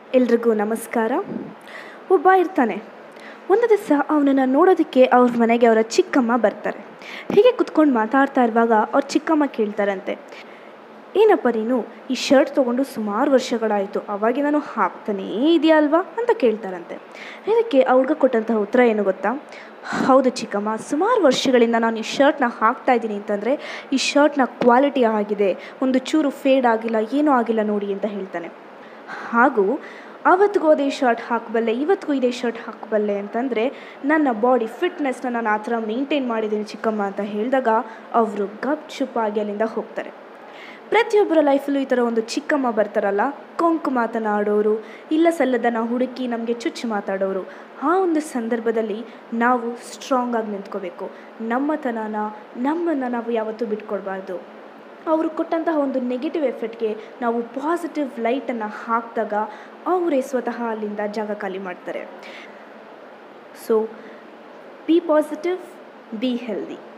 ಎಲ್ರಿಗೂ ನಮಸ್ಕಾರ. ಒಬ್ಬ ಇರ್ತಾನೆ. ಒಂದು ದಿವಸ ಅವನನ್ನು ನೋಡೋದಕ್ಕೆ ಅವ್ರ ಮನೆಗೆ ಅವರ ಚಿಕ್ಕಮ್ಮ ಬರ್ತಾರೆ. ಹೀಗೆ ಕುತ್ಕೊಂಡು ಮಾತಾಡ್ತಾ ಇರುವಾಗ ಅವ್ರ ಚಿಕ್ಕಮ್ಮ ಕೇಳ್ತಾರಂತೆ, ಏನಪ್ಪ ನೀನು ಈ ಶರ್ಟ್ ತೊಗೊಂಡು ಸುಮಾರು ವರ್ಷಗಳಾಯಿತು, ಅವಾಗೆ ನಾನು ಹಾಕ್ತಾನೇ ಇದೆಯಾ ಅಲ್ವಾ ಅಂತ ಕೇಳ್ತಾರಂತೆ. ಇದಕ್ಕೆ ಅವ್ರಿಗೆ ಕೊಟ್ಟಂತಹ ಉತ್ತರ ಏನು ಗೊತ್ತಾ? ಹೌದು ಚಿಕ್ಕಮ್ಮ, ಸುಮಾರು ವರ್ಷಗಳಿಂದ ನಾನು ಈ ಶರ್ಟ್ನ ಹಾಕ್ತಾ ಇದ್ದೀನಿ ಅಂತಂದರೆ ಈ ಶರ್ಟ್ನ ಕ್ವಾಲಿಟಿ ಆಗಿದೆ, ಒಂದು ಚೂರು ಫೇಡ್ ಆಗಿಲ್ಲ, ಏನೂ ಆಗಿಲ್ಲ ನೋಡಿ ಅಂತ ಹೇಳ್ತಾನೆ. ಹಾಗೂ ಅವತ್ತಿಗೂ ಅದೇ ಶರ್ಟ್ ಹಾಕಬಲ್ಲೆ, ಇವತ್ತಿಗೂ ಇದೇ ಶರ್ಟ್ ಹಾಕಬಲ್ಲೆ ಅಂತಂದರೆ ನನ್ನ ಬಾಡಿ ಫಿಟ್ನೆಸ್ನ ನಾನು ಆ ಥರ ಮೇಂಟೈನ್ ಮಾಡಿದ್ದೀನಿ ಚಿಕ್ಕಮ್ಮ ಅಂತ ಹೇಳಿದಾಗ ಅವರು ಗಪ್ ಚುಪ್ಪಾಗಿ ಅಲ್ಲಿಂದ ಹೋಗ್ತಾರೆ. ಪ್ರತಿಯೊಬ್ಬರ ಲೈಫಲ್ಲೂ ಈ ಥರ ಒಂದು ಚಿಕ್ಕಮ್ಮ ಬರ್ತಾರಲ್ಲ, ಕೊಂಕು ಮಾತನಾಡೋರು, ಇಲ್ಲ ಸಲ್ಲದನ್ನು ಹುಡುಕಿ ನಮಗೆ ಚುಚ್ಚು ಮಾತಾಡೋರು. ಆ ಒಂದು ಸಂದರ್ಭದಲ್ಲಿ ನಾವು ಸ್ಟ್ರಾಂಗಾಗಿ ನಿಂತ್ಕೋಬೇಕು. ನಮ್ಮನ್ನು ನಾವು ಯಾವತ್ತೂ ಬಿಟ್ಕೊಡ್ಬಾರ್ದು. ಅವರು ಕೊಟ್ಟಂತಹ ಒಂದು ನೆಗೆಟಿವ್ ಎಫೆಕ್ಟ್ಗೆ ನಾವು ಪಾಸಿಟಿವ್ ಲೈಟನ್ನು ಹಾಕಿದಾಗ ಅವರೇ ಸ್ವತಃ ಅಲ್ಲಿಂದ ಜಾಗ ಖಾಲಿ ಮಾಡ್ತಾರೆ. So be positive, be healthy.